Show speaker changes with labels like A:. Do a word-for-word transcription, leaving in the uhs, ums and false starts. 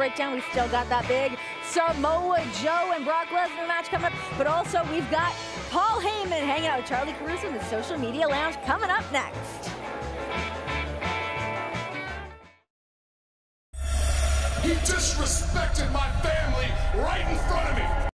A: breakdown. We've still got that big Samoa Joe and Brock Lesnar match coming up, but also we've got Paul Heyman hanging out with Charlie Caruso in the Social Media Lounge coming up next.
B: He disrespected my family right in front of me.